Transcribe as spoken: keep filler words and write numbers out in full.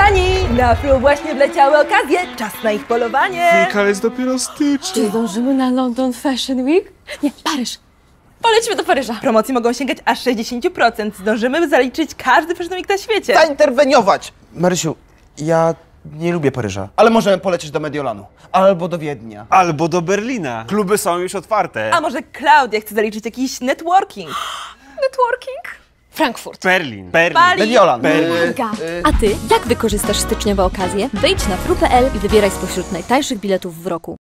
Kochani, na Flow właśnie wleciały okazje. Czas na ich polowanie. Wika, ale jest dopiero styczeń. Czy zdążymy na London Fashion Week? Nie, Paryż. Polećmy do Paryża. Promocje mogą sięgać aż sześćdziesiąt procent. Zdążymy zaliczyć każdy Fashion Week na świecie. Zainterweniować! Marysiu, ja nie lubię Paryża. Ale możemy polecieć do Mediolanu. Albo do Wiednia. Albo do Berlina. Kluby są już otwarte. A może Klaudia chce zaliczyć jakiś networking? Networking? Frankfurt. Berlin. Berlin. Bali. Mediolan. Berlin. A ty, jak wykorzystasz styczniowe okazje? Wejdź na flu kropka p l i wybieraj spośród najtańszych biletów w roku.